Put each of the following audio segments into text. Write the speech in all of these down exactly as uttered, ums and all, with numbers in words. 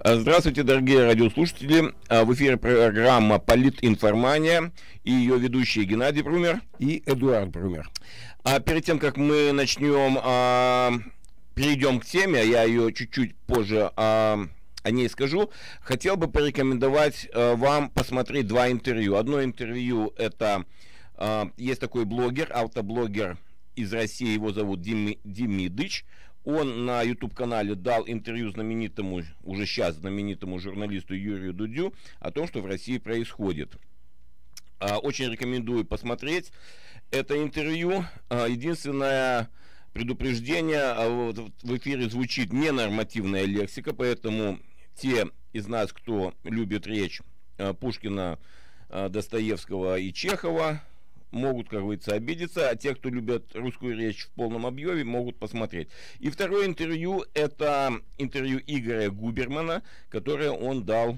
Здравствуйте, дорогие радиослушатели. В эфире программа «Политинформания» и ее ведущие Геннадий Брумер и Эдуард Брумер. А перед тем, как мы начнем, а, перейдем к теме, я ее чуть-чуть позже а, о ней скажу, хотел бы порекомендовать а, вам посмотреть два интервью. Одно интервью — это а, есть такой блогер, автоблогер из России, его зовут Дим, Демидыч. Он на YouTube-канале дал интервью знаменитому, уже сейчас знаменитому журналисту Юрию Дудю о том, что в России происходит. Очень рекомендую посмотреть это интервью. Единственное предупреждение: в эфире звучит ненормативная лексика, поэтому те из нас, кто любит речь Пушкина, Достоевского и Чехова, могут, как говорится, обидеться, а те, кто любят русскую речь в полном объеме, могут посмотреть. И второе интервью — это интервью Игоря Губермана, которое он дал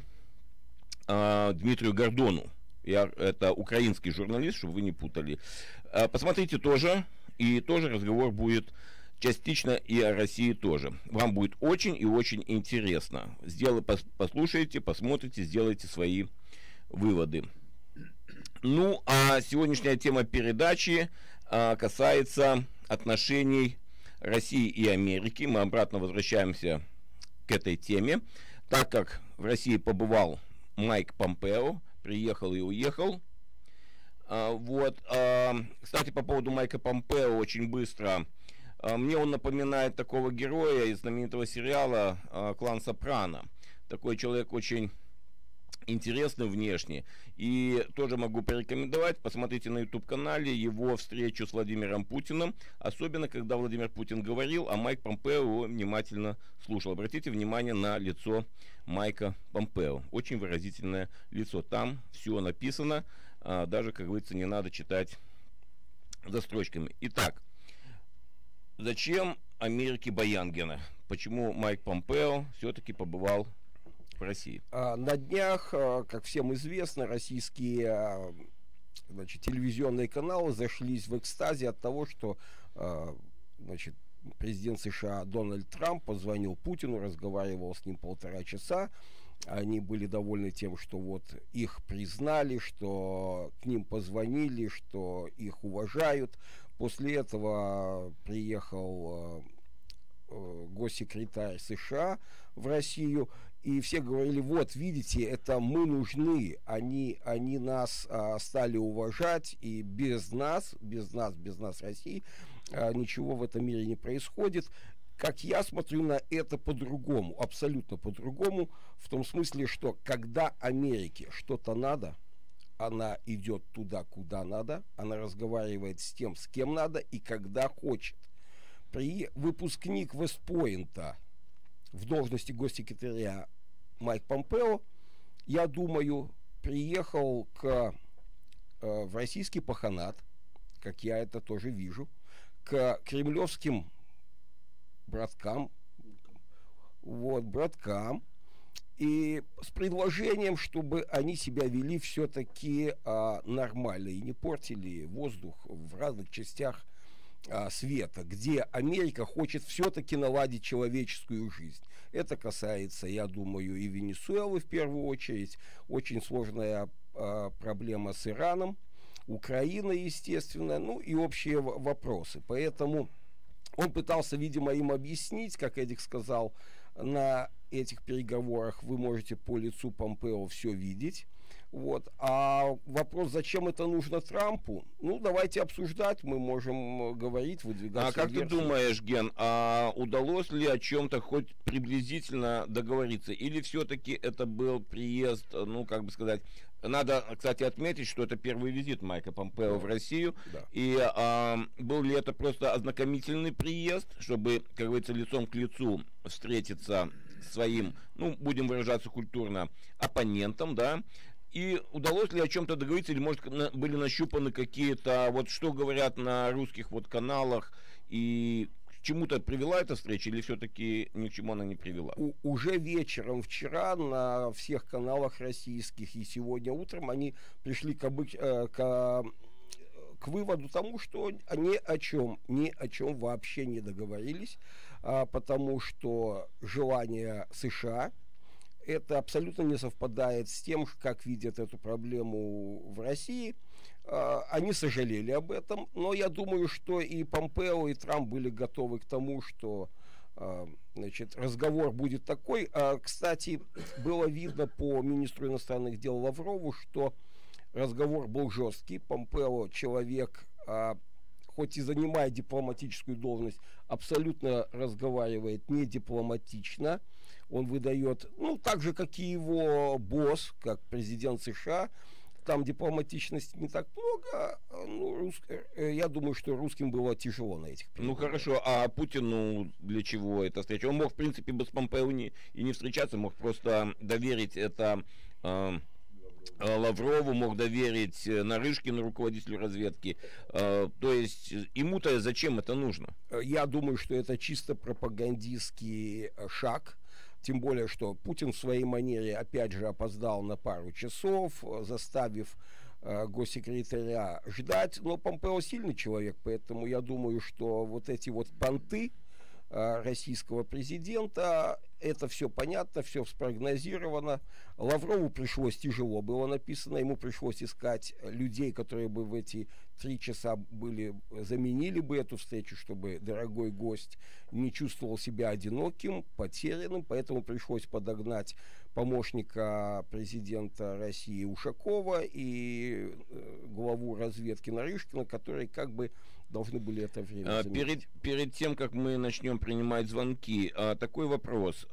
э, Дмитрию Гордону. Я, это украинский журналист, чтобы вы не путали. Э, посмотрите тоже, и тоже разговор будет частично и о России тоже. Вам будет очень и очень интересно. Сделай, послушайте, посмотрите, сделайте свои выводы. Ну, а сегодняшняя тема передачи а, касается отношений России и Америки. Мы обратно возвращаемся к этой теме, так как в России побывал Майк Помпео, приехал и уехал. А, вот, а, кстати, по поводу Майка Помпео очень быстро. А, мне он напоминает такого героя из знаменитого сериала а, «Клан Сопрано». Такой человек очень интересный внешне. И тоже могу порекомендовать, посмотрите на YouTube-канале его встречу с Владимиром Путиным, особенно когда Владимир Путин говорил, а Майк Помпео его внимательно слушал. Обратите внимание на лицо Майка Помпео. Очень выразительное лицо. Там все написано, даже, как говорится, не надо читать за строчками. Итак, зачем Америке Баянгена? Почему Майк Помпео все-таки побывал в России? На днях, как всем известно, российские, значит, телевизионные каналы зашлись в экстазе от того, что, значит, президент США Дональд Трамп позвонил Путину, разговаривал с ним полтора часа. Они были довольны тем, что вот их признали, что к ним позвонили, что их уважают. После этого приехал госсекретарь США в Россию, и все говорили: вот, видите, это мы нужны, они, они нас а, стали уважать, и без нас, без нас, без нас, России, а, ничего в этом мире не происходит. Как я смотрю на это по-другому, абсолютно по-другому, в том смысле, что когда Америке что-то надо, она идет туда, куда надо, она разговаривает с тем, с кем надо, и когда хочет. При выпускник Вестпойнта в должности госсекретаря Майк Помпео, я думаю, приехал к, э, в российский паханат, как я это тоже вижу, к кремлевским браткам, вот, браткам, и с предложением, чтобы они себя вели все-таки э, нормально и не портили воздух в разных частях света, где Америка хочет все-таки наладить человеческую жизнь. Это касается, я думаю, и Венесуэлы в первую очередь. Очень сложная а, проблема с Ираном, Украина, естественно, ну и общие вопросы. Поэтому он пытался, видимо, им объяснить, как Эдик сказал, на этих переговорах вы можете по лицу Помпео все видеть. Вот. А вопрос, зачем это нужно Трампу, ну, давайте обсуждать, мы можем говорить, выдвигать. А как версии. Ты думаешь, Ген, а удалось ли о чем-то хоть приблизительно договориться? Или все-таки это был приезд, ну, как бы сказать, надо, кстати, отметить, что это первый визит Майка Помпео да. в Россию. Да. И а, был ли это просто ознакомительный приезд, чтобы, как говорится, лицом к лицу встретиться с своим, ну, будем выражаться культурно, оппонентом, да? И удалось ли о чем-то договориться, или, может, на, были нащупаны какие-то, вот что говорят на русских вот каналах, и к чему-то привела эта встреча, или все-таки ни к чему она не привела? У, уже вечером вчера на всех каналах российских и сегодня утром они пришли к, обыч, э, к, к выводу тому, что ни о чем, ни о чем вообще не договорились, а, потому что желание США это абсолютно не совпадает с тем, как видят эту проблему в России. Они сожалели об этом, но я думаю, что и Помпео, и Трамп были готовы к тому, что, значит, разговор будет такой. Кстати, было видно по министру иностранных дел Лаврову, что разговор был жесткий. Помпео человек, хоть и занимает дипломатическую должность, абсолютно разговаривает не дипломатично. Он выдает, ну, так же, как и его босс, как президент США. Там дипломатичности не так много. Ну, рус... Я думаю, что русским было тяжело на этих переговорах. Ну хорошо, а Путину для чего эта встреча? Он мог, в принципе, без Помпео не, и не встречаться, мог просто доверить это э, Лаврову, мог доверить Нарышкину, руководителю разведки. Э, то есть ему-то зачем это нужно? Я думаю, что это чисто пропагандистский шаг. Тем более, что Путин в своей манере опять же опоздал на пару часов, заставив э, госсекретаря ждать. Но Помпео сильный человек, поэтому я думаю, что вот эти вот понты э, российского президента, это все понятно, все спрогнозировано. Лаврову пришлось тяжело, было написано, ему пришлось искать людей, которые бы в эти три часа были, заменили бы эту встречу, чтобы дорогой гость не чувствовал себя одиноким, потерянным, поэтому пришлось подогнать помощника президента России Ушакова и э, главу разведки Нарышкина, которые как бы должны были это время заменить. Перед, перед тем, как мы начнем принимать звонки, такой вопрос.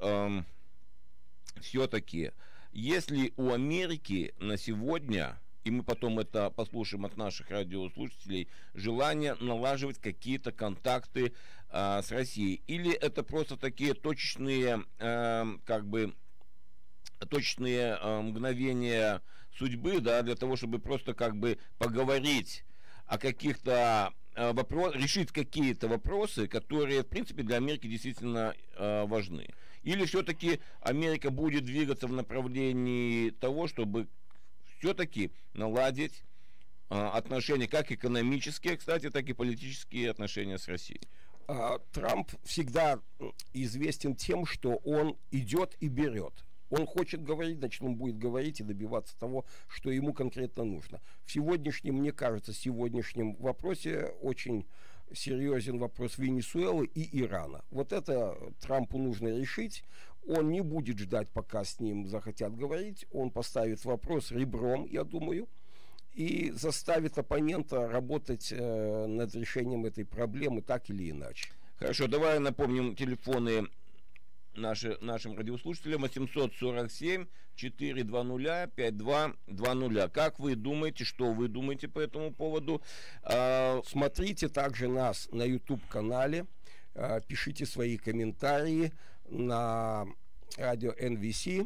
Все-таки, если у Америки на сегодня, и мы потом это послушаем от наших радиослушателей, желание налаживать какие-то контакты а, с Россией, или это просто такие точечные, а, как бы, точечные а, мгновения судьбы, да, для того, чтобы просто как бы поговорить о каких-то а, вопросах, решить какие-то вопросы, которые, в принципе, для Америки действительно а, важны. Или все-таки Америка будет двигаться в направлении того, чтобы все-таки наладить а, отношения, как экономические, кстати, так и политические отношения с Россией? Трамп всегда известен тем, что он идет и берет. Он хочет говорить, значит, он будет говорить и добиваться того, что ему конкретно нужно. В сегодняшнем, мне кажется, в сегодняшнем вопросе очень серьезен вопрос Венесуэлы и Ирана. Вот это Трампу нужно решить. Он не будет ждать, пока с ним захотят говорить. Он поставит вопрос ребром, я думаю, и заставит оппонента работать э, над решением этой проблемы так или иначе. Хорошо, давай напомним телефоны наши, нашим радиослушателям. восемьсот сорок семь четыреста двадцать пять два двадцать. Как вы думаете, что вы думаете по этому поводу? Смотрите также нас на YouTube-канале, пишите свои комментарии на радио эн ви си,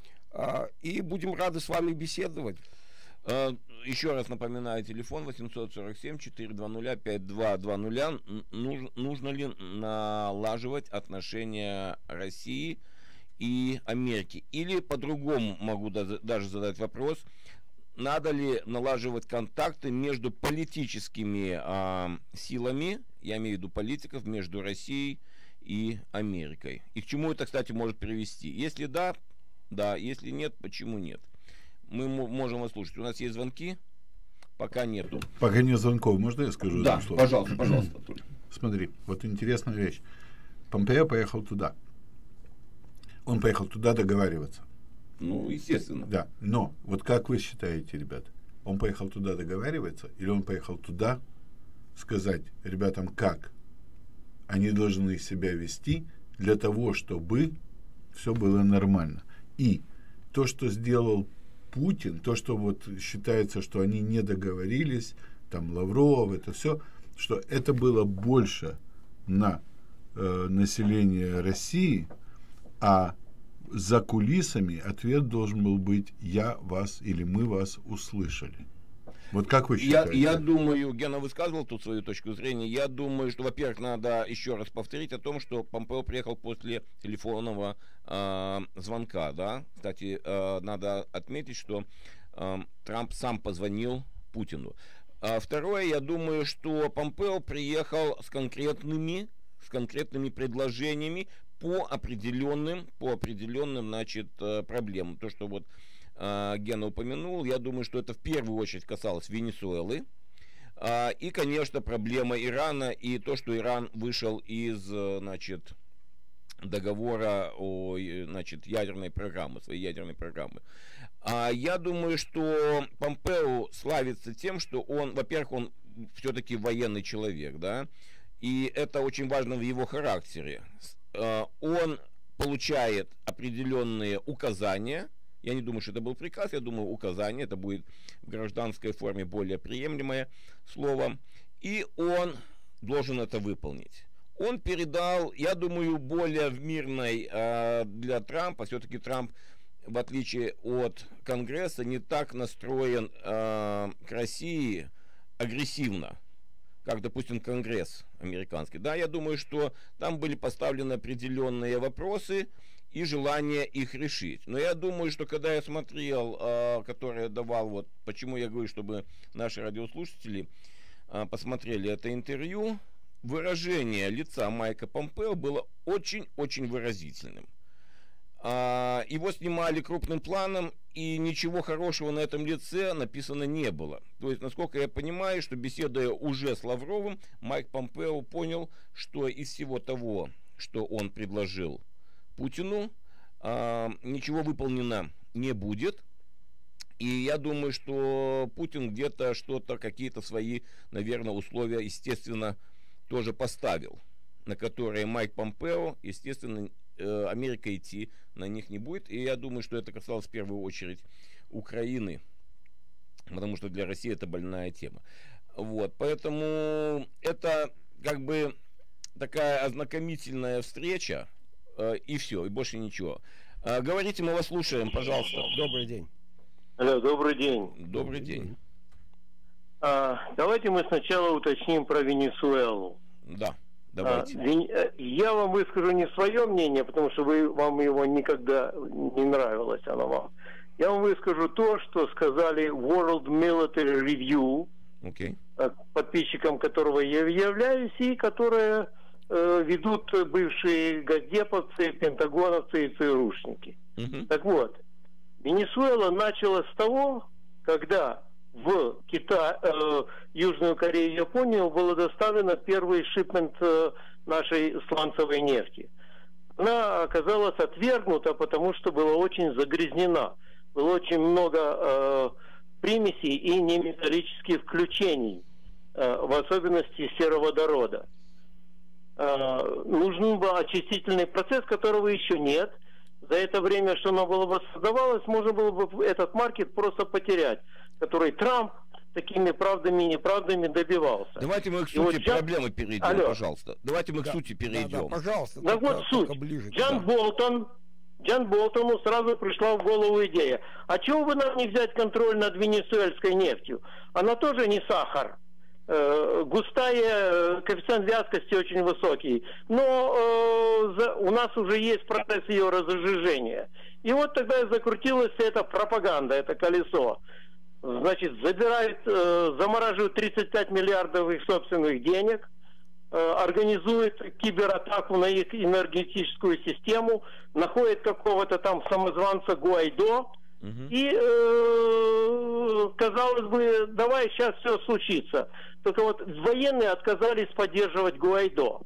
и будем рады с вами беседовать. Еще раз напоминаю, телефон восемьсот сорок семь четыреста двадцать пять два двадцать. Нужно, нужно ли налаживать отношения России и Америки? Или по-другому могу даже задать вопрос, надо ли налаживать контакты между политическими а, силами, я имею в виду политиков, между Россией и Америкой? И к чему это, кстати, может привести? Если да, да, если нет, почему нет? Мы можем вас слушать. У нас есть звонки? Пока нету. Пока нет звонков. Можно я скажу? Да, пожалуйста, пожалуйста. Смотри, вот интересная вещь. Помпео поехал туда. Он поехал туда договариваться. Ну, естественно. Да, но вот как вы считаете, ребят, он поехал туда договариваться или он поехал туда сказать ребятам, как они должны себя вести для того, чтобы все было нормально? И то, что сделал Путин, то, что вот считается, что они не договорились, там Лавров, это все, что это было больше на э, население России, а за кулисами ответ должен был быть «я вас» или «мы вас услышали». Вот как вы считаете? Я, я думаю, Гена высказывал тут свою точку зрения, я думаю, что, во-первых, надо еще раз повторить о том, что Помпео приехал после телефонного э, звонка, да. Кстати, э, надо отметить, что э, Трамп сам позвонил Путину. А второе, я думаю, что Помпео приехал с конкретными с конкретными предложениями по определенным, по определенным, значит, проблемам. То, что вот э, Гена упомянул, я думаю, что это в первую очередь касалось Венесуэлы. Э, и, конечно, проблема Ирана и то, что Иран вышел из, значит, договора о, значит, ядерной программы, своей ядерной программы. А я думаю, что Помпео славится тем, что он, во-первых, он все-таки военный человек, да, и это очень важно в его характере. Он получает определенные указания. Я не думаю, что это был приказ, я думаю, указание, это будет в гражданской форме более приемлемое слово, и он должен это выполнить. Он передал, я думаю, более в мирной э, для Трампа, все-таки Трамп, в отличие от Конгресса, не так настроен э, к России агрессивно, как, допустим, Конгресс американский. Да, я думаю, что там были поставлены определенные вопросы и желание их решить. Но я думаю, что когда я смотрел, э, который я давал, вот почему я говорю, чтобы наши радиослушатели э, посмотрели это интервью, выражение лица Майка Помпео было очень-очень выразительным. А, его снимали крупным планом, и ничего хорошего на этом лице написано не было. То есть, насколько я понимаю, что беседуя уже с Лавровым, Майк Помпео понял, что из всего того, что он предложил Путину, а, ничего выполнено не будет. И я думаю, что Путин где-то что-то, какие-то свои, наверное, условия, естественно, тоже поставил, на которые Майк Помпео, естественно, Америка идти на них не будет. И я думаю, что это касалось в первую очередь Украины, потому что для России это больная тема. Вот, поэтому это как бы такая ознакомительная встреча, и все, и больше ничего. Говорите, мы вас слушаем, пожалуйста. Добрый день. Алло, добрый день. Добрый день. А, давайте мы сначала уточним про Венесуэлу. Да, давайте. А, Вен... Я вам выскажу не свое мнение, потому что вы, вам его никогда не нравилось, оно вам. Я вам выскажу то, что сказали World Military Review, okay. подписчиком которого я являюсь, и которые э, ведут бывшие газдеповцы, пентагоновцы и ЦРУшники. Uh-huh. Так вот, Венесуэла начала с того, когда в Китай, э, Южную Корею и Японию было доставлено первый шипмент э, нашей сланцевой нефти. Она оказалась отвергнута, потому что была очень загрязнена. Было очень много э, примесей и неметаллических включений, э, в особенности сероводорода. Э, нужен был очистительный процесс, которого еще нет. За это время, что оно было бы создавалось, можно было бы этот маркет просто потерять, который Трамп такими правдами и неправдами добивался. Давайте мы к сути вот проблемы Джан... перейдем, Алло. пожалуйста. Давайте мы да, к сути перейдем. Да, да, пожалуйста. Так вот суть. Ближе, Джон да. Болтон, Джон Болтону сразу пришла в голову идея. А чего бы нам не взять контроль над венесуэльской нефтью? Она тоже не сахар. Э, густая, коэффициент вязкости очень высокий. Но э, за, у нас уже есть процесс ее разжижения. И вот тогда и закрутилась эта пропаганда, это колесо. Значит, забирают, э, замораживают тридцать пять миллиардов их собственных денег, э, организуют кибератаку на их энергетическую систему, находят какого-то там самозванца Гуайдо, угу. и, э, казалось бы, давай сейчас все случится. Только вот военные отказались поддерживать Гуайдо.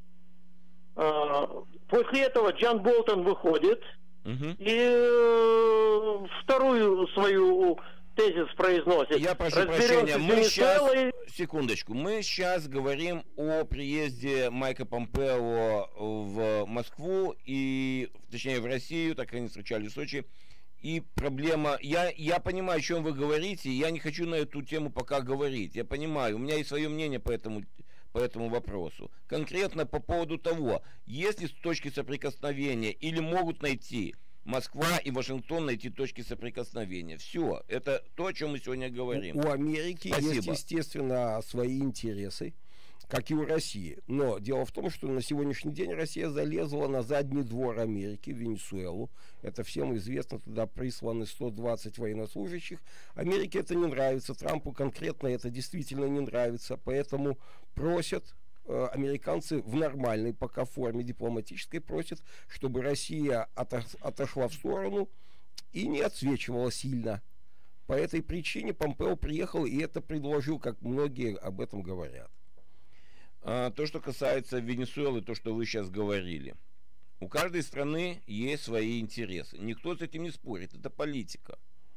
Э, после этого Джон Болтон выходит, угу. и э, вторую свою... тезис произносит. Я прошу прощения, мы сейчас, секундочку, мы сейчас говорим о приезде Майка Помпео в Москву, и, точнее, в Россию, так они встречались в Сочи, и проблема, я, я понимаю, о чем вы говорите, я не хочу на эту тему пока говорить, я понимаю, у меня есть свое мнение по этому, по этому вопросу. Конкретно по поводу того, есть ли точки соприкосновения, или могут найти Москва и Вашингтон найти точки соприкосновения. Все, это то, о чем мы сегодня говорим. У Америки Спасибо. есть, естественно, свои интересы, как и у России. Но дело в том, что на сегодняшний день Россия залезла на задний двор Америки, в Венесуэлу. Это всем известно, туда присланы сто двадцать военнослужащих. Америке это не нравится, Трампу конкретно это действительно не нравится, поэтому просят э, американцы в нормальной пока форме дипломатической просят, чтобы Россия ото- отошла в сторону и не отсвечивала сильно. По этой причине Помпео приехал и это предложил, как многие об этом говорят. А, то, что касается Венесуэлы, то, что вы сейчас говорили. У каждой страны есть свои интересы. Никто с этим не спорит. Это политика.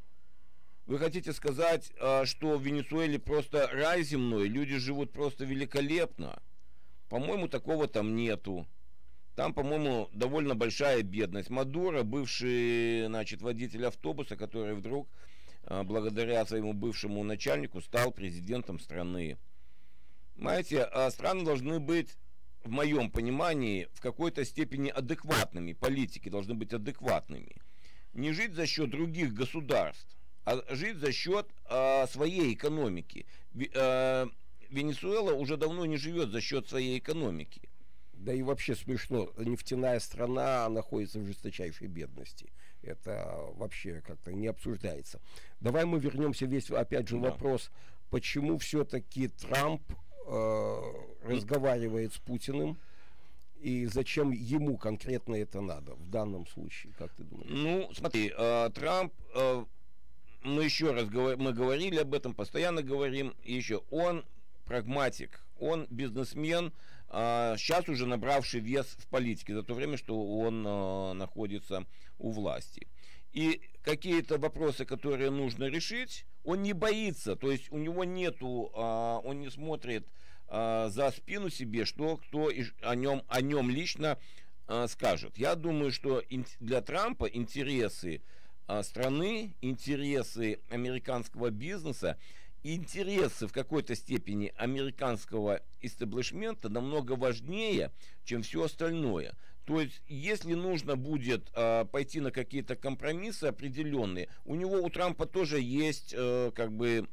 Вы хотите сказать, что в Венесуэле просто рай земной, люди живут просто великолепно? По-моему, такого там нету. Там, по-моему, довольно большая бедность. Мадуро, бывший, значит, водитель автобуса, который вдруг, благодаря своему бывшему начальнику, стал президентом страны. Знаете, страны должны быть, в моем понимании, в какой-то степени адекватными. Политики должны быть адекватными. Не жить за счет других государств, а жить за счет а, своей экономики. А, Венесуэла уже давно не живет за счет своей экономики. Да и вообще смешно, нефтяная страна находится в жесточайшей бедности. Это вообще как-то не обсуждается. Давай мы вернемся весь, опять же, Да. вопрос, почему все-таки Трамп э, разговаривает с Путиным, и зачем ему конкретно это надо в данном случае, как ты думаешь? Ну, смотри, э, Трамп, э, мы еще раз говор- мы говорили об этом, постоянно говорим, и еще он прагматик, он бизнесмен, э, сейчас уже набравший вес в политике за то время, что он э, находится у власти. И какие-то вопросы, которые нужно решить, он не боится, то есть у него нету, э, он не смотрит э, за спину себе, что кто и о нем, о нем лично э, скажет. Я думаю, что ин- для Трампа интересы э, страны, интересы американского бизнеса, интересы в какой-то степени американского истеблишмента намного важнее, чем все остальное. То есть, если нужно будет э, пойти на какие-то компромиссы определенные, у него, у Трампа тоже есть э, как бы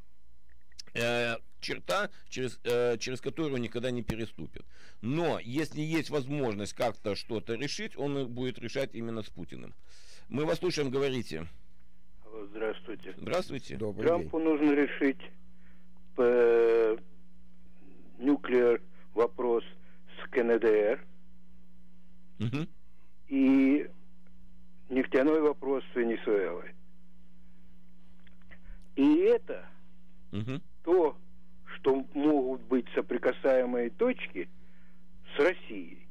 э, черта, через, э, через которую он никогда не переступит. Но если есть возможность как-то что-то решить, он будет решать именно с Путиным. Мы вас слушаем, говорите. Алло, здравствуйте. Здравствуйте. Добрый Трампу день. нужно решить э, нуклеар вопрос с КНДР Мгм. и нефтяной вопрос с Венесуэлой. И это Мгм. то, что могут быть соприкасаемые точки с Россией.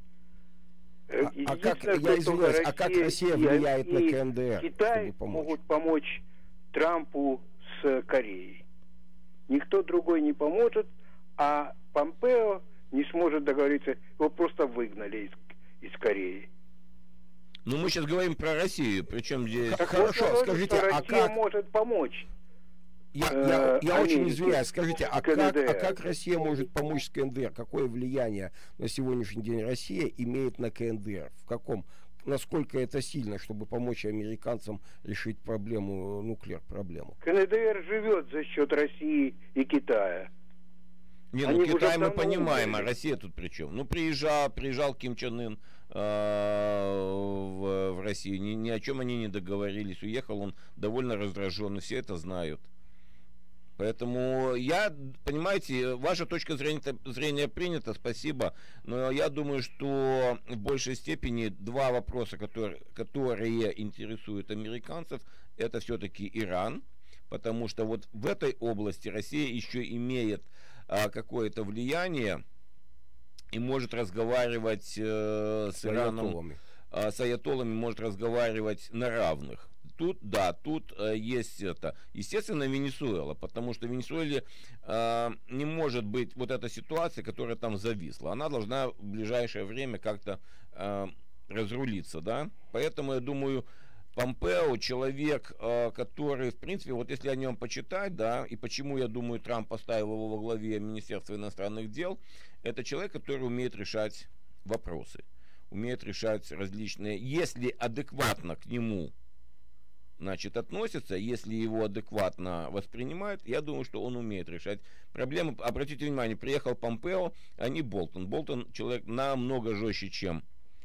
Э, А, а как, единственное, я что извиняюсь, только а как Россия и- влияет на и КНДР, Китай чтобы помочь? могут помочь Трампу с Кореей. Никто другой не поможет, а Помпео не сможет договориться, его просто выгнали из, из Кореи. Ну, мы сейчас говорим про Россию, причем здесь... Как- Так Хорошо, вот, скажите, что а Россия как- может помочь. Я, э, я, я очень Америки, извиняюсь, скажите, а как, КНДР. а как Россия может помочь с КНДР? Какое влияние на сегодняшний день Россия имеет на КНДР? В каком, насколько это сильно, чтобы помочь американцам решить проблему, нуклеар проблему? КНДР живет за счет России и Китая. Не, ну Они уже Китай мы давно понимаем, а умерли. Россия тут при чем? Ну, приезжал, приезжал Ким Чен Ын э, в, в Россию, ни, ни о чем они не договорились, уехал он довольно раздраженный, все это знают. Поэтому я, понимаете, ваша точка зрения, зрения принята, спасибо, но я думаю, что в большей степени два вопроса, которые, которые интересуют американцев, это все-таки Иран, потому что вот в этой области Россия еще имеет а, какое-то влияние и может разговаривать э, с С Ираном, аятоллами. а, с аятоллами может разговаривать на равных. Тут, да, тут э, есть это. Естественно, Венесуэла, потому что в Венесуэле э, не может быть вот эта ситуация, которая там зависла. Она должна в ближайшее время как-то э, разрулиться, да. Поэтому, я думаю, Помпео человек, э, который, в принципе, вот если о нем почитать, да, и почему, я думаю, Трамп поставил его во главе Министерства иностранных дел, это человек, который умеет решать вопросы, умеет решать различные, если адекватно к нему, значит, относятся, если его адекватно воспринимают, я думаю, что он умеет решать проблемы. Обратите внимание, приехал Помпео, а не Болтон. Болтон человек намного жестче, чем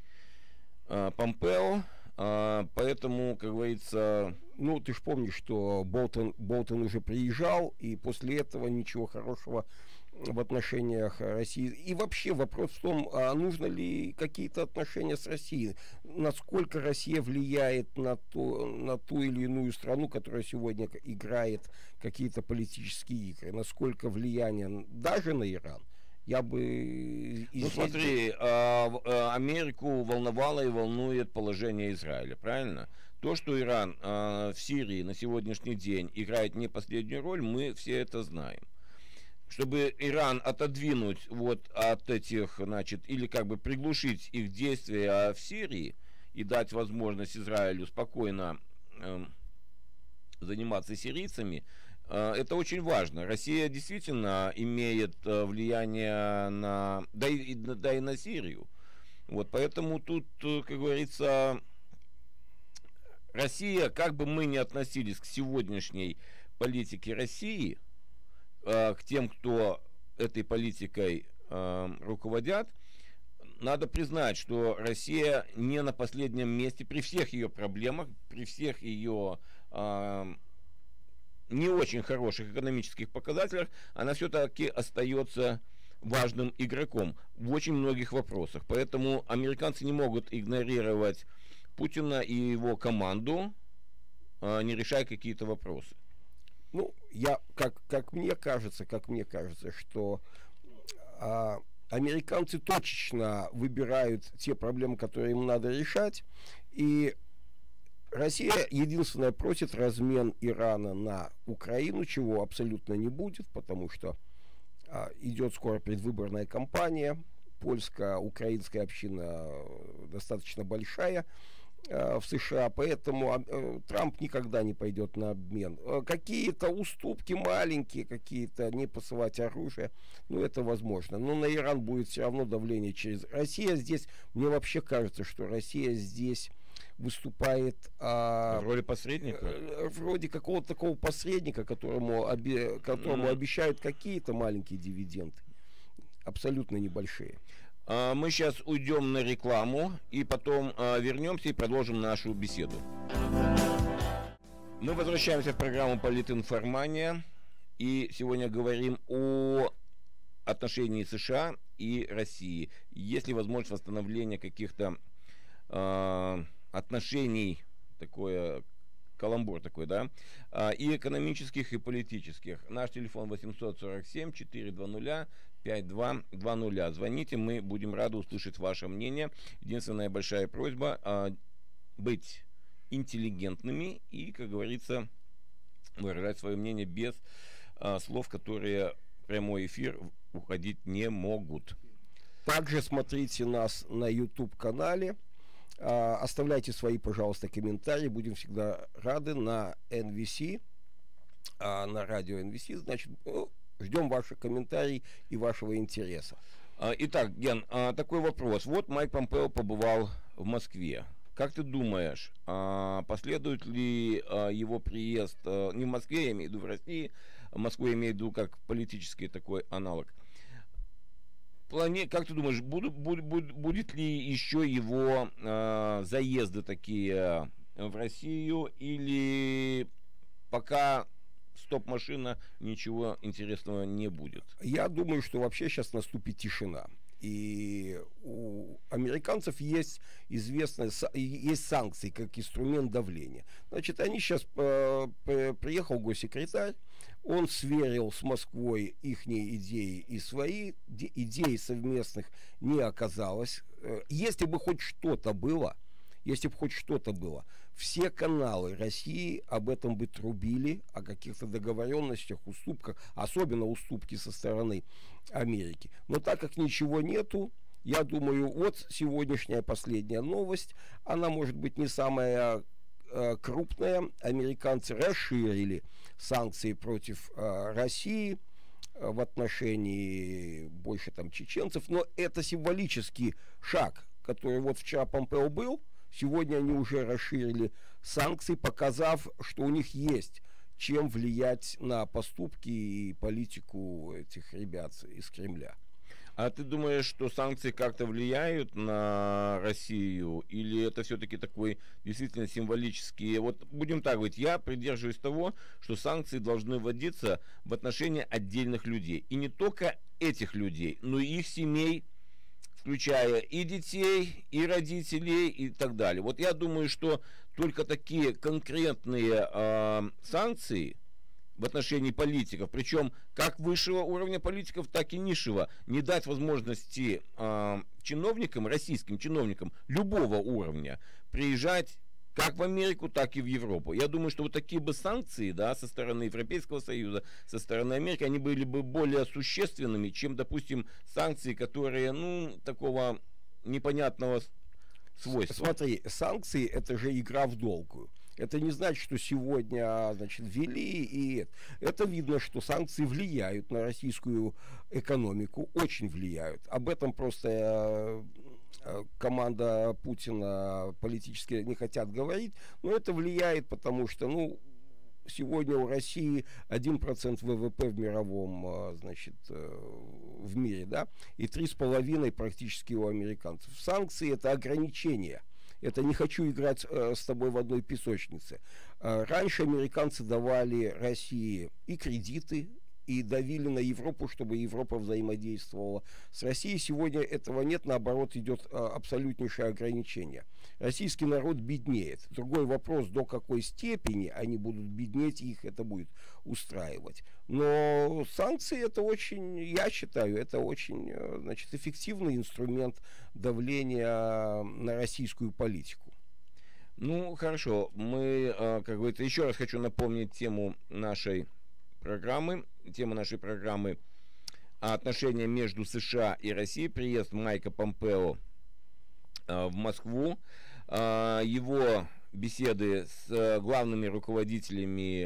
э, Помпео, э, поэтому, как говорится... Ну, ты же помнишь, что Болтон, Болтон уже приезжал, и после этого ничего хорошего в отношениях России. И вообще вопрос в том, а нужно ли какие-то отношения с Россией, насколько Россия влияет на, то, на ту или иную страну, которая сегодня играет какие-то политические игры, насколько влияние даже на Иран. Я бы... Ну смотри, Америку волновало и волнует положение Израиля, правильно? То, что Иран в Сирии на сегодняшний день играет не последнюю роль, мы все это знаем. Чтобы Иран отодвинуть вот от этих, значит, или как бы приглушить их действия в Сирии и дать возможность Израилю спокойно э, заниматься сирийцами, э, это очень важно. Россия действительно имеет э, влияние на, да и, да и на Сирию. Вот, поэтому тут, э, как говорится, Россия, как бы мы ни относились к сегодняшней политике России, к тем, кто этой политикой э, руководят, надо признать, что Россия не на последнем месте при всех ее проблемах, при всех ее э, не очень хороших экономических показателях, она все-таки остается важным игроком в очень многих вопросах. Поэтому американцы не могут игнорировать Путина и его команду, э, не решая какие-то вопросы. Ну, я, как, как мне кажется, как мне кажется, что а, американцы точечно выбирают те проблемы, которые им надо решать, и Россия единственное просит размен Ирана на Украину, чего абсолютно не будет, потому что а, идет скоро предвыборная кампания, польско-украинская община достаточно большая в США, поэтому Трамп никогда не пойдет на обмен. Какие-то уступки маленькие, какие-то не посылать оружие, ну это возможно. Но на Иран будет все равно давление через... Россия здесь, мне вообще кажется, что Россия здесь выступает а, в роли посредника? Вроде какого-то такого посредника, которому, оби... которому mm. обещают какие-то маленькие дивиденды, абсолютно небольшие. Мы сейчас уйдем на рекламу и потом э, вернемся и продолжим нашу беседу. Мы возвращаемся в программу «Политинформания» и сегодня говорим о отношении США и России. Есть ли возможность восстановления каких-то э, отношений, такое, каламбур такой, да, э, и экономических, и политических. Наш телефон восемьсот сорок семь четыреста двадцать пять два двадцать. Звоните, мы будем рады услышать ваше мнение. Единственная большая просьба э, быть интеллигентными и, как говорится, выражать свое мнение без э, слов, которые в прямой эфир уходить не могут. Также смотрите нас на YouTube-канале. Э, оставляйте свои, пожалуйста, комментарии. Будем всегда рады на эн ви си, э, на радио эн ви си. Значит, ждем ваших комментариев и вашего интереса. Итак, Ген, такой вопрос. Вот Майк Помпео побывал в Москве. Как ты думаешь, последует ли его приезд не в Москве, я имею в виду в России, в Москву я имею в виду как политический такой аналог. Как ты думаешь, будут, будет, будет ли еще его заезды такие в Россию, или пока стоп-машина, ничего интересного не будет? Я думаю, что вообще сейчас наступит тишина. И у американцев есть известные есть санкции как инструмент давления. Значит, они сейчас э, приехал госсекретарь, он сверил с Москвой их идеи и свои, идей совместных не оказалось. Если бы хоть что-то было, Если бы хоть что-то было, все каналы России об этом бы трубили, о каких-то договоренностях, уступках, особенно уступки со стороны Америки. Но так как ничего нету, я думаю, вот сегодняшняя последняя новость, она может быть не самая э, крупная. Американцы расширили санкции против э, России э, в отношении больше там чеченцев, но это символический шаг, который вот вчера Помпео был. Сегодня они уже расширили санкции, показав, что у них есть чем влиять на поступки и политику этих ребят из Кремля. А ты думаешь, что санкции как-то влияют на Россию? Или это все-таки такой действительно символический... Вот будем так говорить, я придерживаюсь того, что санкции должны вводиться в отношении отдельных людей. И не только этих людей, но и их семей, включая и детей, и родителей, и так далее. Вот я думаю, что только такие конкретные э, санкции в отношении политиков, причем как высшего уровня политиков, так и низшего, не дать возможности э, чиновникам, российским чиновникам любого уровня приезжать как в Америку, так и в Европу. Я думаю, что вот такие бы санкции, да, со стороны Европейского Союза, со стороны Америки, они были бы более существенными, чем, допустим, санкции, которые, ну, такого непонятного свойства. Смотри, санкции — это же игра в долгую. Это не значит, что сегодня, значит, ввели, и это видно, что санкции влияют на российскую экономику, очень влияют. Об этом просто команда Путина политически не хотят говорить, но это влияет, потому что, ну, сегодня у России один процент ВВП в мировом, значит, в мире, да, и три с половиной практически у американцев. Санкции — это ограничения. Это не хочу играть э, с тобой в одной песочнице. Э, раньше американцы давали России и кредиты, и давили на Европу, чтобы Европа взаимодействовала с Россией. Сегодня этого нет, наоборот, идет э, абсолютнейшее ограничение. Российский народ беднеет. Другой вопрос, до какой степени они будут беднеть, и их это будет устраивать. Но санкции — это очень, я считаю, это очень, значит, эффективный инструмент давления на российскую политику. Ну, хорошо. Мы, как говорится, еще раз хочу напомнить тему нашей программы. Тема нашей программы — отношения между США и Россией. Приезд Майка Помпео в Москву. Его беседы с главными руководителями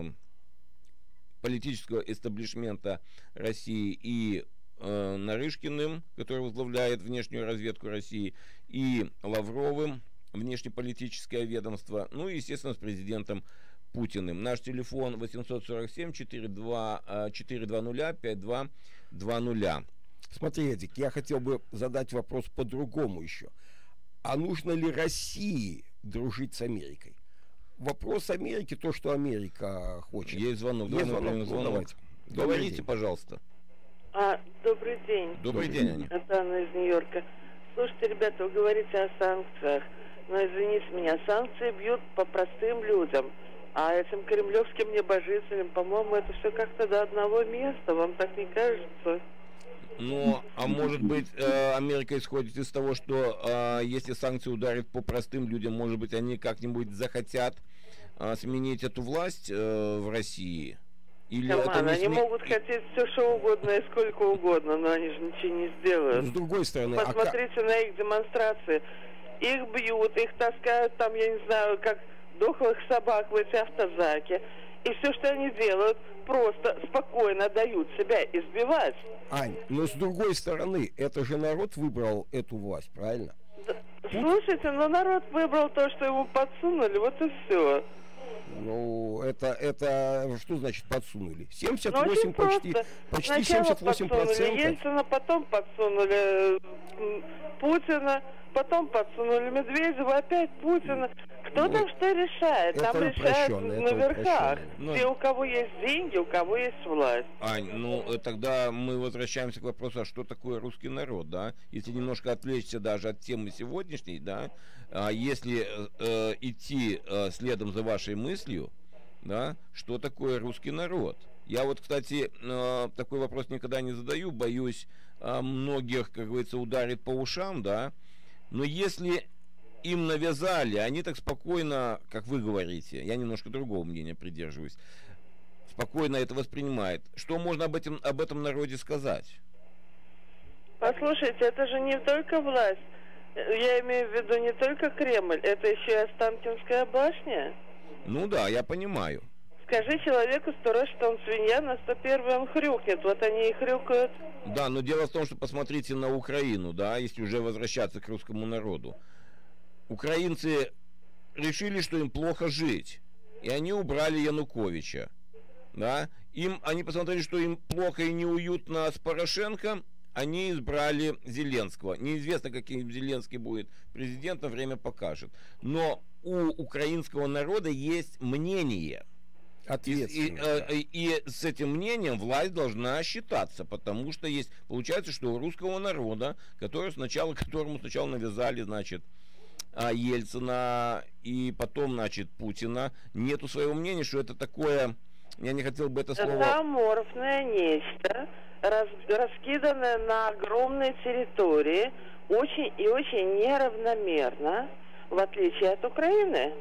политического эстаблишмента России и э, Нарышкиным, который возглавляет внешнюю разведку России, и Лавровым, внешнеполитическое ведомство, ну и, естественно, с президентом Путиным. Наш телефон восемьсот сорок семь четыреста двадцать пять два двадцать. Смотри, Эдик, я хотел бы задать вопрос по-другому еще. А нужно ли России дружить с Америкой? Вопрос Америки, то, что Америка хочет. Есть звонок. Есть звонок. звонок. Давайте. Говорите, пожалуйста. А, добрый день. Добрый день, Аня. Это Анна из Нью-Йорка. Слушайте, ребята, вы говорите о санкциях. Но, извините меня, санкции бьют по простым людям. А этим кремлевским небожителям, по-моему, это все как-то до одного места. Вам так не кажется? Ну, а может быть, э, Америка исходит из того, что э, если санкции ударят по простым людям, может быть, они как-нибудь захотят э, сменить эту власть э, в России? Или Каман, это не они сме... могут хотеть все, что угодно и сколько угодно, но они же ничего не сделают. С другой стороны, посмотрите а... на их демонстрации. Их бьют, их таскают там, я не знаю, как дохлых собак в эти автозаки. И все, что они делают, просто спокойно дают себя избивать. Ань, но с другой стороны, это же народ выбрал эту власть, правильно? Да, слушайте, но народ выбрал то, что ему подсунули, вот и все. Ну, это, это что значит подсунули? семьдесят восемь, ну, почти, почти семьдесят восемь процентов. Ельцина, потом подсунули Путина, потом подсунули Медведева, опять Путина. Кто ну, там что решает? Там решают наверхах. Ну, где у кого есть деньги, у кого есть власть. Ань, ну тогда мы возвращаемся к вопросу, а что такое русский народ, да? Если немножко отвлечься даже от темы сегодняшней, да, а если э, идти э, следом за вашей мыслью, да, что такое русский народ? Я вот, кстати, э, такой вопрос никогда не задаю, боюсь, э, многих, как говорится, ударит по ушам, да, но если им навязали, они так спокойно, как вы говорите, я немножко другого мнения придерживаюсь, спокойно это воспринимает. Что можно об этом, об этом народе сказать? Послушайте, это же не только власть. Я имею в виду не только Кремль, это еще и Останкинская башня. Ну да, я понимаю. Скажи человеку сто раз, что он свинья, на сто первый он хрюкнет. Вот они и хрюкают. Да, но дело в том, что посмотрите на Украину, да, если уже возвращаться к русскому народу. Украинцы решили, что им плохо жить, и они убрали Януковича, да. Им, они посмотрели, что им плохо и неуютно с Порошенко, они избрали Зеленского. Неизвестно, каким Зеленский будет президентом, время покажет. Но у украинского народа есть мнение. И, и, и, и с этим мнением власть должна считаться, потому что есть, получается, что у русского народа, который сначала, которому сначала навязали, значит, Ельцина и потом, значит, Путина, нету своего мнения, что это такое, я не хотел бы это слово... Это аморфное нечто, раз, раскиданное на огромной территории, очень и очень неравномерно, в отличие от Украины.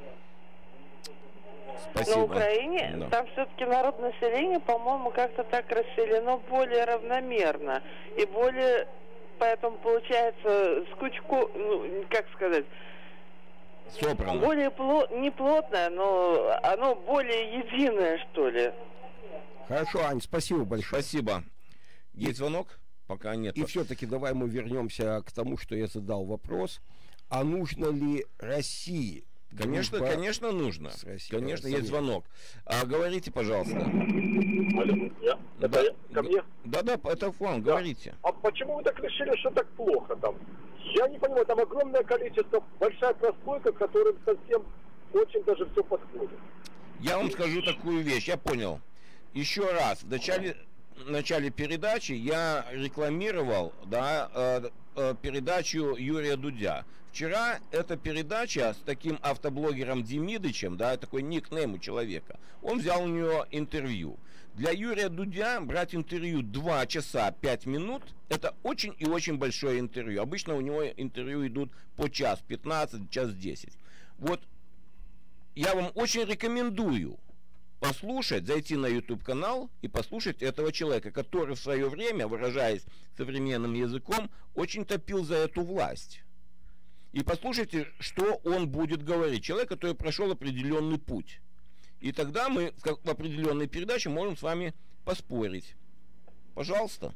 Спасибо. На Украине, да. Там все-таки народ населения, по-моему, как-то так расселено более равномерно. И более, поэтому получается, скучко, ну, как сказать, собрано. Более плот, не плотное, но оно более единое, что ли. Хорошо, Ань, спасибо большое. Спасибо. Есть звонок? Пока нет. И все-таки давай мы вернемся к тому, что я задал вопрос. А нужно ли России... Конечно, конечно, нужно. Конечно, есть звонок. А, говорите, пожалуйста. Алло, я? Это да, я? Ко мне? Да, да, это вам, да. Говорите. А почему вы так решили, что так плохо там? Я не понимаю, там огромное количество, большая прослойка, которым совсем очень даже все подходит. Я вам скажу такую вещь, я понял. Еще раз, в начале, в начале передачи я рекламировал, да, э, э, передачу Юрия Дудя. Вчера эта передача с таким автоблогером Демидычем, да, такой никнейм у человека, он взял у него интервью. Для Юрия Дудя брать интервью два часа пять минут, это очень и очень большое интервью. Обычно у него интервью идут по час пятнадцать, час десять. Вот я вам очень рекомендую послушать, зайти на YouTube канал и послушать этого человека, который в свое время, выражаясь современным языком, очень топил за эту власть. И послушайте, что он будет говорить. Человек, который прошел определенный путь. И тогда мы в определенной передаче можем с вами поспорить. Пожалуйста.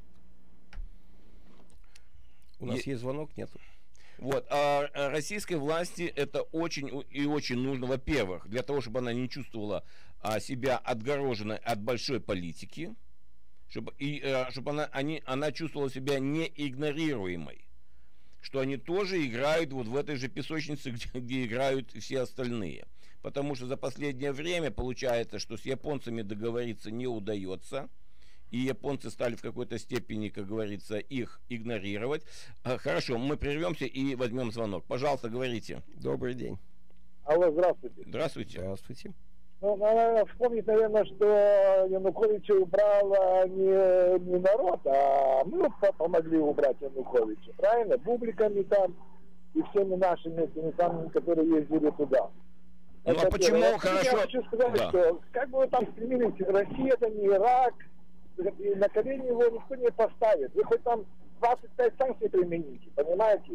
У нас Е... есть звонок? Нет. Вот. А российской власти это очень и очень нужно, во-первых, для того, чтобы она не чувствовала а, себя отгороженной от большой политики, чтобы, и, а, чтобы она, они, она чувствовала себя неигнорируемой. Что они тоже играют вот в этой же песочнице, где, где играют все остальные. Потому что за последнее время получается, что с японцами договориться не удается. И японцы стали в какой-то степени, как говорится, их игнорировать. Хорошо, мы прервемся и возьмем звонок. Пожалуйста, говорите. Добрый день. Алло, здравствуйте. Здравствуйте. Здравствуйте. Ну, надо вспомнить, наверное, что Януковича убрал не, не народ, а мы помогли убрать Януковича, правильно? Бубликами там и всеми нашими, теми самыми, которые ездили туда. Ну, это а почему? Я хорошо. Я хочу сказать, да. Что как бы вы там стремились, Россия это не Ирак, и на колени его никто не поставит. Вы хоть там двадцать пять санкций примените, понимаете?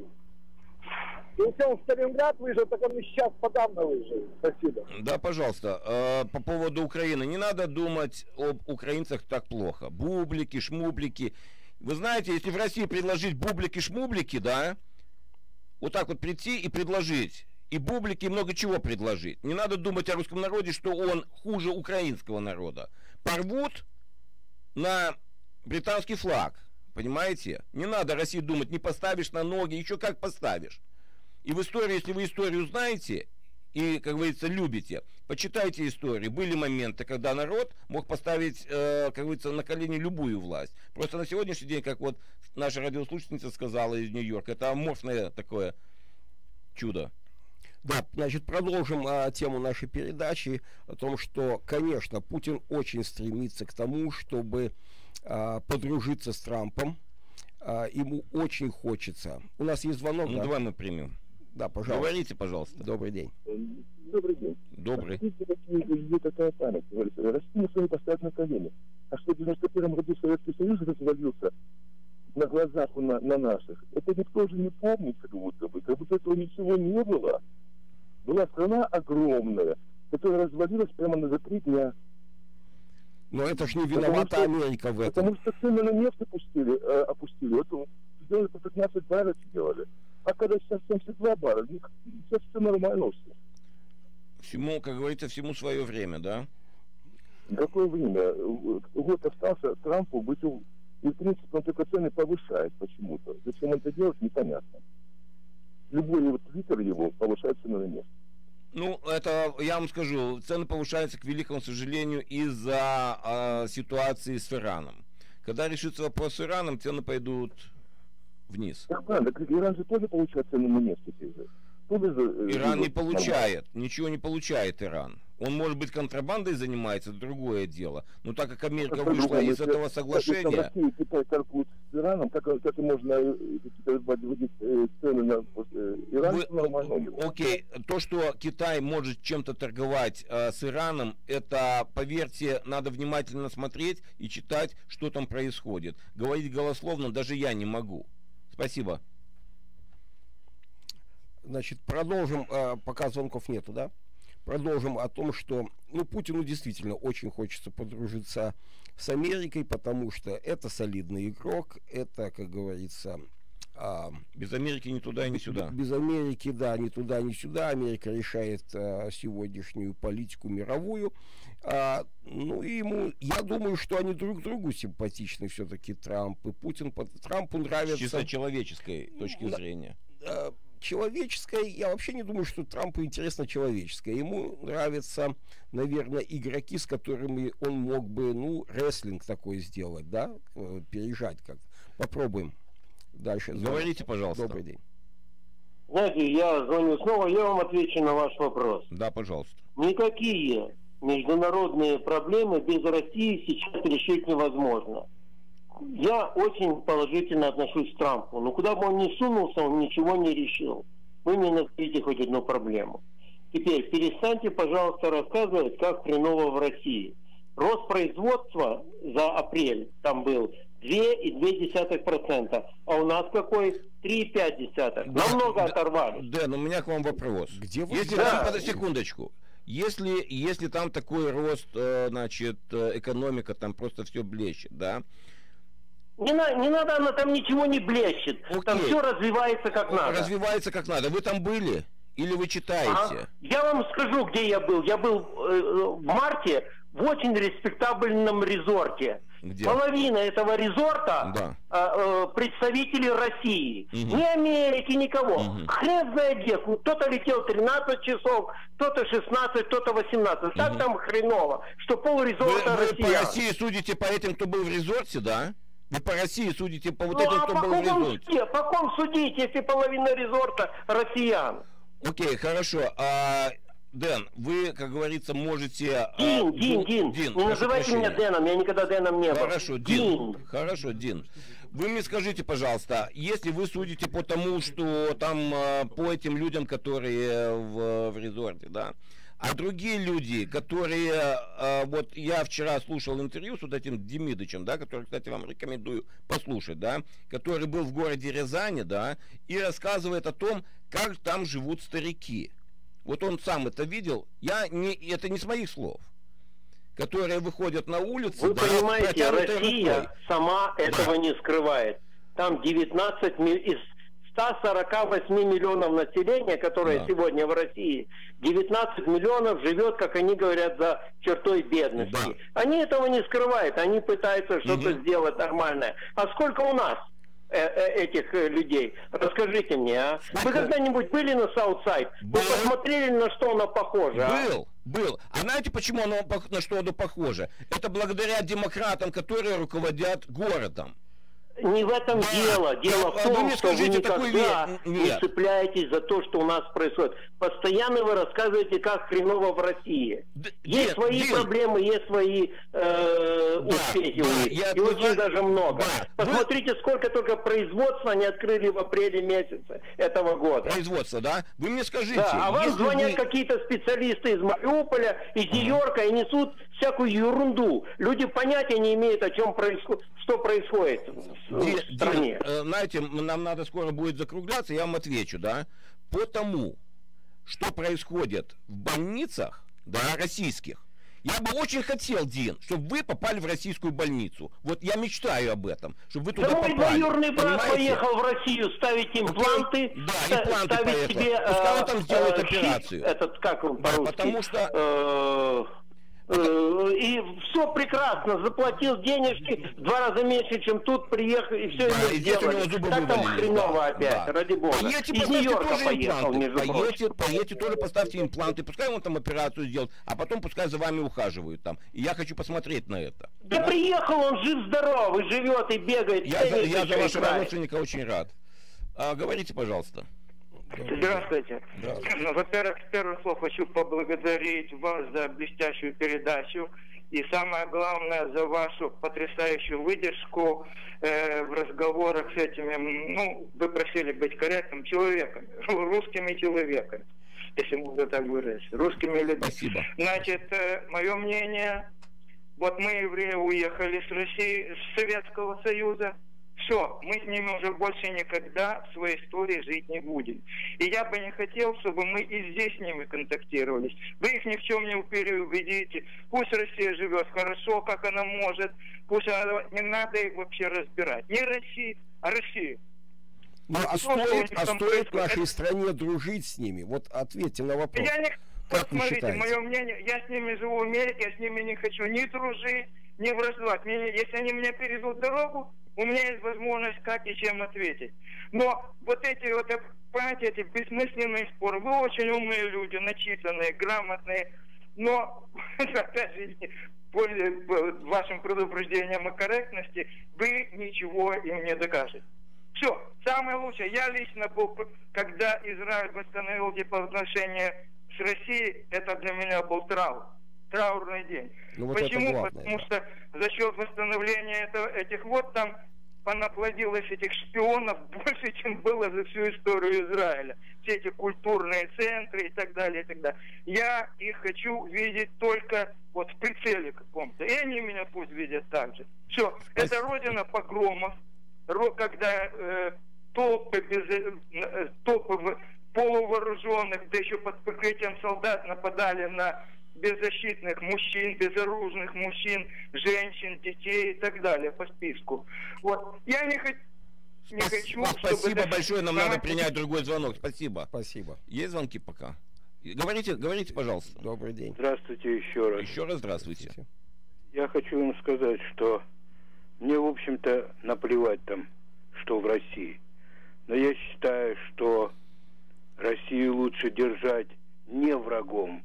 Если он в Сталинград выжил, так он и сейчас подавно выжил. Спасибо. Да, пожалуйста. По поводу Украины. Не надо думать об украинцах так плохо. Бублики, шмублики. Вы знаете, если в России предложить бублики-шмублики, да, вот так вот прийти и предложить, и бублики, и много чего предложить. Не надо думать о русском народе, что он хуже украинского народа. Порвут на британский флаг. Понимаете? Не надо России думать, не поставишь на ноги, еще как поставишь. И в истории, если вы историю знаете и, как говорится, любите, почитайте историю. Были моменты, когда народ мог поставить, э, как говорится, на колени любую власть. Просто на сегодняшний день, как вот наша радиослушательница сказала из Нью-Йорка, это аморфное такое чудо. Да, значит, продолжим а, тему нашей передачи о том, что, конечно, Путин очень стремится к тому, чтобы а, подружиться с Трампом. А, ему очень хочется. У нас есть звонок, ну, да? Давай мы примем. Да, пожалуйста. Говорите, пожалуйста. Добрый день. Добрый день. Добрый. Есть такая память. Россия свои поставит на колени. А что в девяносто первом году Советский Союз развалился на глазах у на, на наших, это никто уже не помнит, как будто бы. Как будто этого ничего не было. Была страна огромная, которая развалилась прямо на за три дня. Но это ж не виновата что, Америка в этом. Потому что цены на нефть опустили, э, опустили. Вот, сделали по пятнадцать баррелей сделали. А когда сейчас семьдесят два барреля, сейчас все нормально все. Всему, как говорится, всему свое время, да? Какое время? Год остался Трампу быть И, в принципе, он только цены повышает почему-то. Зачем он это делает, непонятно. Любой вот твиттер его повышает цены на нефть. Ну, это, я вам скажу, цены повышаются, к великому сожалению, из-за э, ситуации с Ираном. Когда решится вопрос с Ираном, цены пойдут вниз. Так, правильно, Иран же тоже получает цены на нефть теперь же. Иран не получает, ничего не получает Иран. Он, может быть, контрабандой занимается, это другое дело. Но так как Америка вышла из этого соглашения... Если Россия и Китай торгуют с Ираном, как, как можно вводить цены на Иран, Вы, нормально. Окей, то, что Китай может чем-то торговать э, с Ираном, это, поверьте, надо внимательно смотреть и читать, что там происходит. Говорить голословно даже я не могу. Спасибо. Значит, продолжим, пока звонков нету, да? Продолжим о том, что, ну, Путину действительно очень хочется подружиться с Америкой, потому что это солидный игрок, это, как говорится... А, без Америки ни туда, ни сюда. Без Америки, да, ни туда, ни сюда. Америка решает а, сегодняшнюю политику мировую. А, ну, и ему, я думаю, что они друг другу симпатичны все-таки, Трамп и Путин. Трампу нравится... С чисто человеческой точки да, зрения. Да, человеческое, я вообще не думаю, что Трампу интересно человеческое. Ему нравятся, наверное, игроки, с которыми он мог бы, ну, рестлинг такой сделать, да, переезжать как-то. Попробуем. Дальше. Говорите, пожалуйста. Добрый день. Знаете, я звоню снова, я вам отвечу на ваш вопрос. Да, пожалуйста. Никакие международные проблемы без России сейчас решить невозможно. Я очень положительно отношусь к Трампу, но куда бы он ни сунулся, он ничего не решил. Вы мне назовите хоть одну проблему. Теперь перестаньте, пожалуйста, рассказывать, как хреново в России. Рост производства за апрель там был два и две десятых процента, а у нас какой? три и пять десятых. Намного оторвали. Дэн, у меня к вам вопрос. Где вы? Если да. там, под секундочку. Если, если там такой рост, значит, экономика, там просто все блещет, да? Не, на, не надо, она там ничего не блещет. Окей. Там все развивается как надо. Развивается как надо. Вы там были? Или вы читаете? Ага. Я вам скажу, где я был. Я был э, в марте в очень респектабельном резорте. Где? Половина этого резорта да. э, э, представители России. Угу. Ни Америки, никого. Угу. Хрен знает где. Кто-то летел тринадцать часов, кто-то шестнадцать, кто-то восемнадцать. Угу. Так там хреново, что пол резорта вы, россиян. Вы по России судите по этим, кто был в резорте, да? Вы по России судите по вот ну, этим, а кто по был в резорте? Суде, по ком судить, если половина резорта россиян? Окей, хорошо. А, Дэн, вы, как говорится, можете... Дин, а, Дин, Дин, Дин, не называйте меня Дэном, я никогда Дэном не был. Хорошо, Дин. Дин. Хорошо, Дин. Вы мне скажите, пожалуйста, если вы судите по тому, что там, по этим людям, которые в, в резорте, да, а другие люди, которые, вот я вчера слушал интервью с вот этим Демидычем, да, который, кстати, вам рекомендую послушать, да, который был в городе Рязани, да, и рассказывает о том, как там живут старики. Вот он сам это видел, я не, это не с моих слов, которые выходят на улицу. Вы да, понимаете, Россия рукой. сама этого да. не скрывает. Там девятнадцать из ста сорока восьми миллионов населения, которое да. сегодня в России, девятнадцать миллионов живет, как они говорят, за чертой бедности. Да. Они этого не скрывают, они пытаются что-то угу. сделать нормальное. А сколько у нас этих людей? Расскажите мне, а? Вы когда-нибудь были на Саутсайд? Вы посмотрели, на что оно похоже? Был, а? был. А знаете, почему оно, на что оно похоже? Это благодаря демократам, которые руководят городом. Не в этом да. дело. Дело да, в том, вы что вы никогда такой... не цепляетесь за то, что у нас происходит. Постоянно вы рассказываете, как хреново в России. Д- есть нет, свои нет. проблемы, есть свои э, да, успехи да, у них. Я и очень я... даже много. Да. Посмотрите, вы... сколько только производства они открыли в апреле месяце этого года. Производство, да? Вы мне скажите. Да, а вам звонят вы... какие-то специалисты из Мариуполя, из Нью-Йорка и несут всякую ерунду. Люди понятия не имеют, о чем происходит, что происходит в, Ди, в стране. Ди, знаете, нам надо скоро будет закругляться, я вам отвечу, да? Потому, что происходит в больницах, да, российских, я бы очень хотел, Дин, чтобы вы попали в российскую больницу. Вот я мечтаю об этом, чтобы вы туда да попали. Да мой двоюродный брат понимаете? поехал в Россию ставить импланты, да, импланты ставить поехал. себе Пускай он э, там сделает э, операцию. Щит, этот, как он да, по-русски? Потому что... Э, Э, и все прекрасно, заплатил денежки в два раза меньше, чем тут приехал, и все Да, ему и здесь у него сделали. зубы Как там вывалились, хреново да, опять, да. ради бога. Поедьте, Из поставьте Нью-Йорка тоже поехал, импланты. между прочим. Поедьте, поедьте, тоже поставьте импланты. Пускай он там операцию сделает, а потом пускай за вами ухаживают там. И я хочу посмотреть на это. Да приехал, он жив-здоров, и живет, и бегает. Я, за, теннис я еще за вашего играет. родственника очень рад. А, говорите, пожалуйста. Здравствуйте. Здравствуйте. Ну, во-первых, с первых слов хочу поблагодарить вас за блестящую передачу. И самое главное, за вашу потрясающую выдержку э, в разговорах с этими, ну, вы просили быть корректным человеком, русскими человеками, если можно так выразиться, русскими людьми. Спасибо. Значит, э, мое мнение, вот мы, евреи, уехали с России, с Советского Союза. Все, мы с ними уже больше никогда в своей истории жить не будем. И я бы не хотел, чтобы мы и здесь с ними контактировались. Вы их ни в чем не переубедите. Пусть Россия живет хорошо, как она может. Пусть она, не надо их вообще разбирать. Не Россия, а Россия. Ну, а стоит, а стоит нашей стране дружить с ними? Вот ответьте на вопрос. Я не... Как вы Смотрите, считаете? мое мнение, я с ними живу в Америке, я с ними не хочу ни дружить, ни враждовать. Мне- Если они мне перейдут дорогу, у меня есть возможность как и чем ответить. Но вот эти вот, понимаете, эти бессмысленные споры, вы очень умные люди, начитанные, грамотные, но, опять же, пользуясь вашим предупреждением о корректности, вы ничего им не докажете. Все, самое лучшее. Я лично был, когда Израиль восстановил отношения с Россией, это для меня был траур. Траурный день. Ну, вот Почему? это главное, Потому да. что за счет восстановления этого, этих вот там понаплодилось этих шпионов больше, чем было за всю историю Израиля. Все эти культурные центры и так далее, и так далее. Я их хочу видеть только вот в прицеле каком-то. И они меня пусть видят так же. Все, это родина погромов, ро- когда э, толпы, без, э, толпы полувооруженных, да еще под прикрытием солдат нападали на беззащитных мужчин, безоружных мужчин, женщин, детей и так далее по списку. Вот. Я не, хот... не Спас- хочу, Спасибо чтобы... большое, нам надо принять другой звонок. Спасибо. Спасибо. Есть звонки пока? Говорите, говорите, пожалуйста. Добрый день. Здравствуйте еще раз. Еще раз здравствуйте. Я хочу вам сказать, что мне, в общем-то, наплевать там, что в России. Но я считаю, что Россию лучше держать не врагом,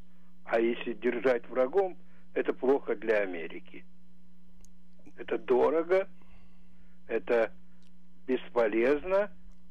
а если держать врагом, это плохо для Америки. Это дорого, это бесполезно,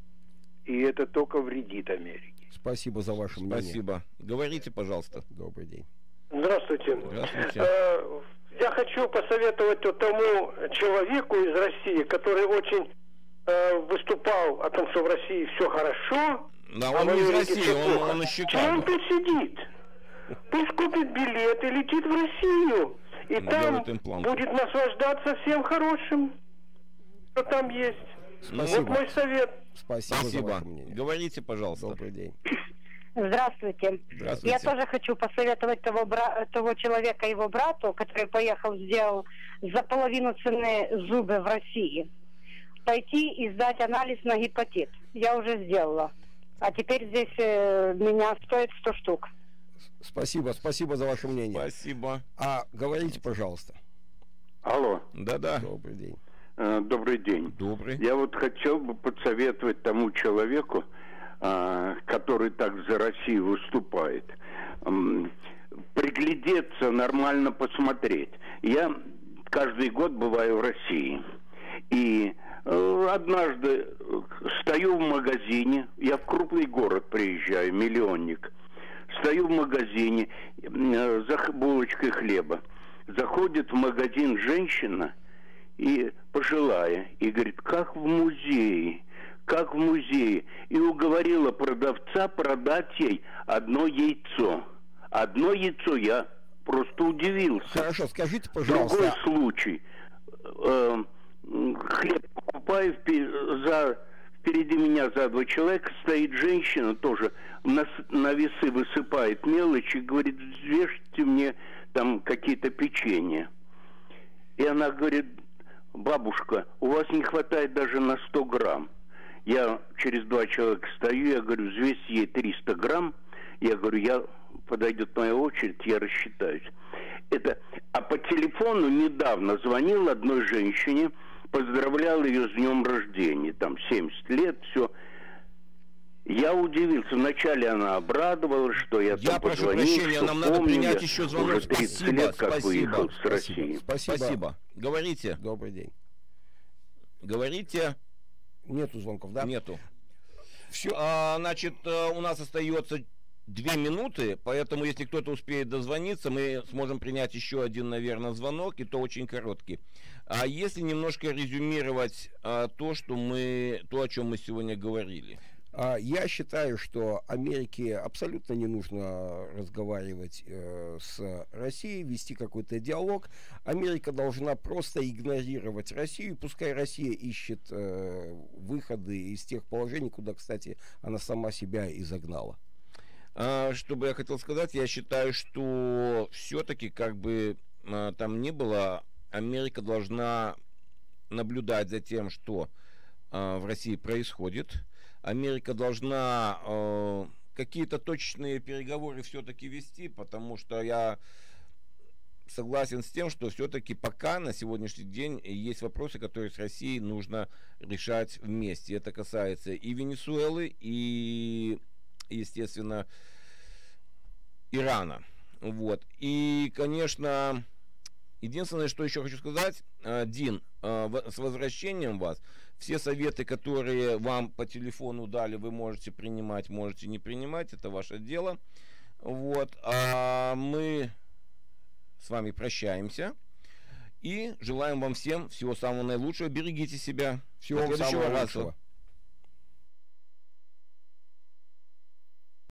и это только вредит Америке. Спасибо за ваше мнение. Спасибо. Говорите, пожалуйста. Добрый день. Здравствуйте. Здравствуйте. Э, Я хочу посоветовать вот тому человеку из России, который очень э, выступал о том, что в России все хорошо. Да, а он в не из Америке России, всё он, плохо. он из И он Чикаго. тут сидит. Пусть купит билет и летит в Россию. И Делает там имплант. будет наслаждаться всем хорошим, что там есть. Спасибо. Вот мой совет. Спасибо, за Спасибо. ваше мнение. Говорите, пожалуйста. Добрый день. Здравствуйте. Здравствуйте. Я тоже хочу посоветовать того, бра... того человека, его брату, который поехал, сделал за половину цены зубы в России, пойти и сдать анализ на гепатит. Я уже сделала. А теперь здесь э, меня стоит сто штук. Спасибо, спасибо за ваше мнение. Спасибо. А говорите, пожалуйста. Алло, Да-да. Добрый день. э, добрый день. Добрый. Я вот хотел бы подсоветовать тому человеку, а, который так за Россию выступает, м, приглядеться, нормально посмотреть. Я каждый год бываю в России. И э, однажды стою в магазине, я в крупный город приезжаю, миллионник. Стою в магазине э, за х- булочкой хлеба. Заходит в магазин женщина и пожилая, и говорит, как в музее, как в музее. И уговорила продавца продать ей одно яйцо. Одно яйцо, я просто удивился. Хорошо, скажите, Другой пожалуйста. случай. Э, м, хлеб покупаю, впе- за, впереди меня за два человека стоит женщина, тоже на, с- на весы высыпает мелочь и говорит, взвешьте мне там какие-то печенья. И она говорит, бабушка, у вас не хватает даже на сто грамм. Я через два человека стою, я говорю, взвесьте ей триста грамм. Я говорю, я подойдет моя очередь, я рассчитаюсь. Это, а по телефону недавно звонил одной женщине, поздравлял ее с днем рождения, там семьдесят лет, все. Я удивился. Вначале она обрадовалась, что я, я там прошу позвонил, прощения, что нам надо помню, принять еще звонок. уже тридцать Спасибо, лет, как спасибо, выехал с спасибо, России. Спасибо. Спасибо. Говорите. Добрый день. Говорите. Нету звонков, да? Нету. Все. А, значит, у нас остается две минуты, поэтому если кто-то успеет дозвониться, мы сможем принять еще один, наверное, звонок, и то очень короткий. А если немножко резюмировать а, то, что мы, то, о чем мы сегодня говорили. Я считаю, что Америке абсолютно не нужно разговаривать э, с Россией, вести какой-то диалог. Америка должна просто игнорировать Россию, пускай Россия ищет э, выходы из тех положений, куда, кстати, она сама себя и загнала. А, что бы я хотел сказать, я считаю, что все-таки, как бы а, там ни было, Америка должна наблюдать за тем, что а, в России происходит. Америка должна э, какие-то точечные переговоры все-таки вести, потому что я согласен с тем, что все-таки пока на сегодняшний день есть вопросы, которые с Россией нужно решать вместе. Это касается и Венесуэлы, и, естественно, Ирана. Вот. И, конечно, единственное, что еще хочу сказать, Дин, с возвращением вас. Все советы, которые вам по телефону дали, вы можете принимать, можете не принимать, это ваше дело. Вот. А мы с вами прощаемся и желаем вам всем всего самого наилучшего. Берегите себя. Всего До следующего самого раза. лучшего.